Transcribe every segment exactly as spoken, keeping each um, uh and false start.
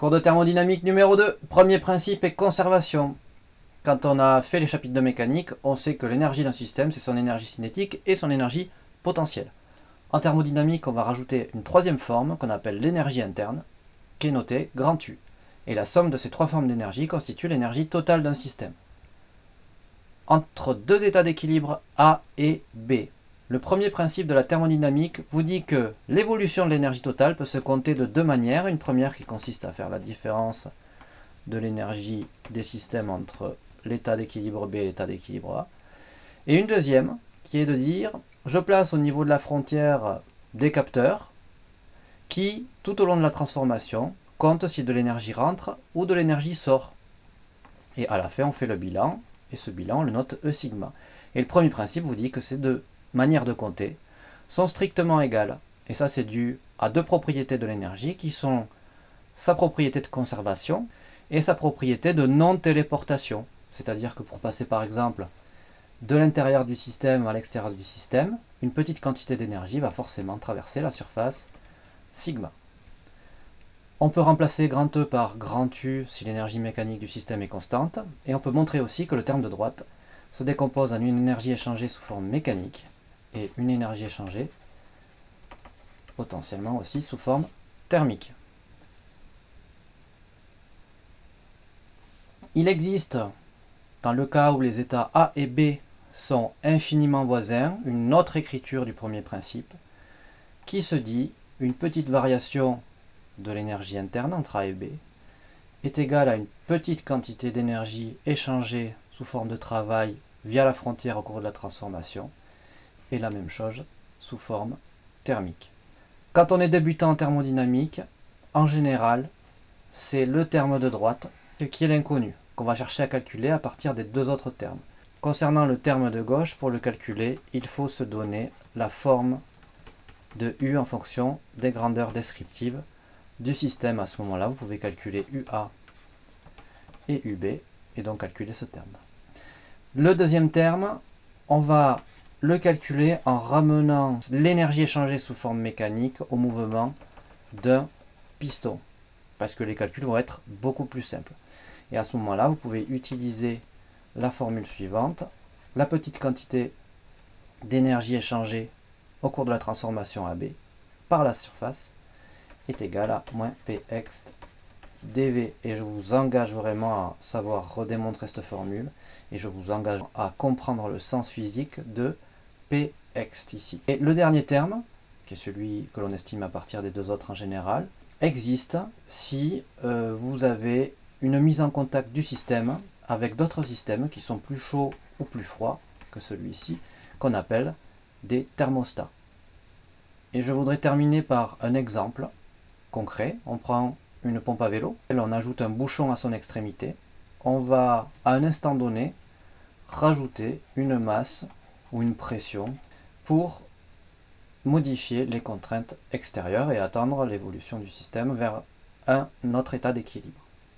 Cours de thermodynamique numéro deux. Premier principe est conservation. Quand on a fait les chapitres de mécanique, on sait que l'énergie d'un système, c'est son énergie cinétique et son énergie potentielle. En thermodynamique, on va rajouter une troisième forme qu'on appelle l'énergie interne, qui est notée grand U. Et la somme de ces trois formes d'énergie constitue l'énergie totale d'un système. Entre deux états d'équilibre A et B. Le premier principe de la thermodynamique vous dit que l'évolution de l'énergie totale peut se compter de deux manières. Une première qui consiste à faire la différence de l'énergie des systèmes entre l'état d'équilibre B et l'état d'équilibre A. Et une deuxième qui est de dire, je place au niveau de la frontière des capteurs qui, tout au long de la transformation, comptent si de l'énergie rentre ou de l'énergie sort. Et à la fin, on fait le bilan, et ce bilan, on le note E sigma. Et le premier principe vous dit que ces deux manières de compter sont strictement égales. Et ça, c'est dû à deux propriétés de l'énergie qui sont sa propriété de conservation et sa propriété de non-téléportation. C'est-à-dire que pour passer par exemple de l'intérieur du système à l'extérieur du système, une petite quantité d'énergie va forcément traverser la surface sigma. On peut remplacer grand E par grand U si l'énergie mécanique du système est constante, et on peut montrer aussi que le terme de droite se décompose en une énergie échangée sous forme mécanique et une énergie échangée potentiellement aussi sous forme thermique. Il existe, dans le cas où les états A et B sont infiniment voisins, une autre écriture du premier principe qui se dit une petite variation de l'énergie interne entre A et B est égale à une petite quantité d'énergie échangée sous forme de travail via la frontière au cours de la transformation, et la même chose sous forme thermique. Quand on est débutant en thermodynamique, en général, c'est le terme de droite qui est l'inconnu, qu'on va chercher à calculer à partir des deux autres termes. Concernant le terme de gauche, pour le calculer, il faut se donner la forme de U en fonction des grandeurs descriptives du système. À ce moment-là, vous pouvez calculer U A et U B, et donc calculer ce terme. Le deuxième terme, on va le calculer en ramenant l'énergie échangée sous forme mécanique au mouvement d'un piston, parce que les calculs vont être beaucoup plus simples. Et à ce moment-là, vous pouvez utiliser la formule suivante. La petite quantité d'énergie échangée au cours de la transformation A B par la surface est égale à moins Px dV. Et je vous engage vraiment à savoir redémontrer cette formule, et je vous engage à comprendre le sens physique de Px ici. Et le dernier terme, qui est celui que l'on estime à partir des deux autres en général, existe si euh, vous avez une mise en contact du système avec d'autres systèmes qui sont plus chauds ou plus froids que celui-ci, qu'on appelle des thermostats. Et je voudrais terminer par un exemple concret. On prend une pompe à vélo, et on ajoute un bouchon à son extrémité. On va, à un instant donné, rajouter une masse ou une pression pour modifier les contraintes extérieures et attendre l'évolution du système vers un autre état d'équilibre.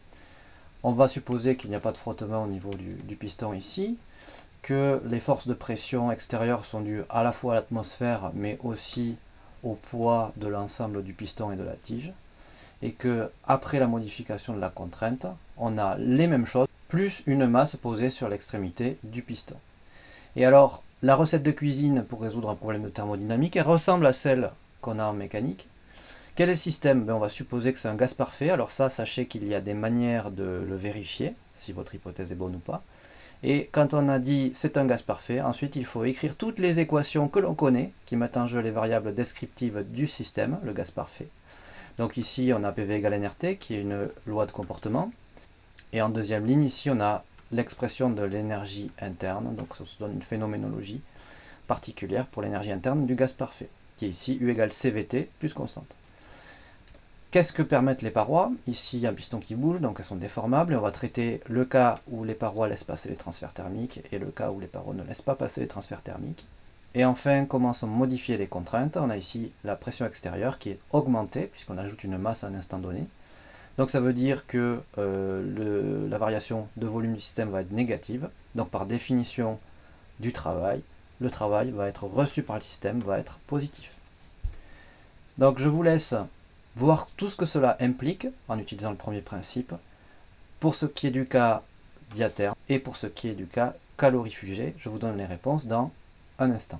On va supposer qu'il n'y a pas de frottement au niveau du, du piston ici, que les forces de pression extérieures sont dues à la fois à l'atmosphère, mais aussi au poids de l'ensemble du piston et de la tige, et que après la modification de la contrainte, on a les mêmes choses, plus une masse posée sur l'extrémité du piston. Et alors, la recette de cuisine pour résoudre un problème de thermodynamique, elle ressemble à celle qu'on a en mécanique. Quel est le système? Ben, on va supposer que c'est un gaz parfait. Alors ça, sachez qu'il y a des manières de le vérifier, si votre hypothèse est bonne ou pas. Et quand on a dit c'est un gaz parfait, ensuite il faut écrire toutes les équations que l'on connaît, qui mettent en jeu les variables descriptives du système, le gaz parfait. Donc ici, on a P V égale N R T, qui est une loi de comportement. Et en deuxième ligne, ici, on a l'expression de l'énergie interne, donc ça se donne une phénoménologie particulière pour l'énergie interne du gaz parfait, qui est ici U égale C V T plus constante. Qu'est-ce que permettent les parois? Ici, il y a un piston qui bouge, donc elles sont déformables, et on va traiter le cas où les parois laissent passer les transferts thermiques, et le cas où les parois ne laissent pas passer les transferts thermiques. Et enfin, comment sont modifiées les contraintes? On a ici la pression extérieure qui est augmentée, puisqu'on ajoute une masse à un instant donné. Donc ça veut dire que euh, le, la variation de volume du système va être négative. Donc par définition du travail, le travail va être reçu par le système, va être positif. Donc je vous laisse voir tout ce que cela implique en utilisant le premier principe pour ce qui est du cas diatherme et pour ce qui est du cas calorifugé. Je vous donne les réponses dans un instant.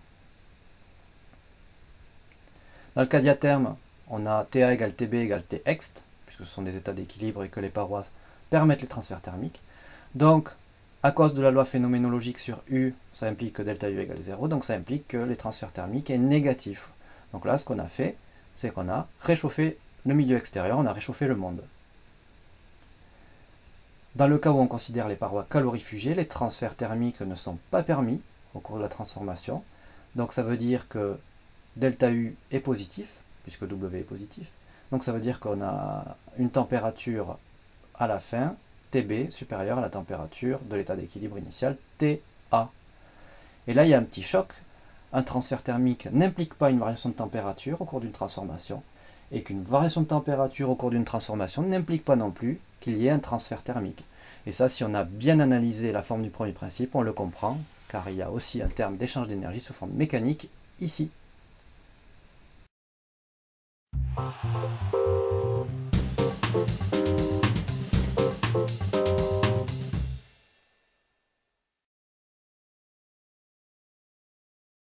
Dans le cas diatherme, on a T A égale T B égale T ext, puisque ce sont des états d'équilibre et que les parois permettent les transferts thermiques. Donc, à cause de la loi phénoménologique sur U, ça implique que delta U égale zéro, donc ça implique que les transferts thermiques est négatif. Donc là, ce qu'on a fait, c'est qu'on a réchauffé le milieu extérieur, on a réchauffé le monde. Dans le cas où on considère les parois calorifugées, les transferts thermiques ne sont pas permis au cours de la transformation. Donc ça veut dire que delta U est positif, puisque W est positif. Donc ça veut dire qu'on a une température à la fin, T B, supérieure à la température de l'état d'équilibre initial, T A. Et là, il y a un petit choc. Un transfert thermique n'implique pas une variation de température au cours d'une transformation, et qu'une variation de température au cours d'une transformation n'implique pas non plus qu'il y ait un transfert thermique. Et ça, si on a bien analysé la forme du premier principe, on le comprend, car il y a aussi un terme d'échange d'énergie sous forme mécanique ici.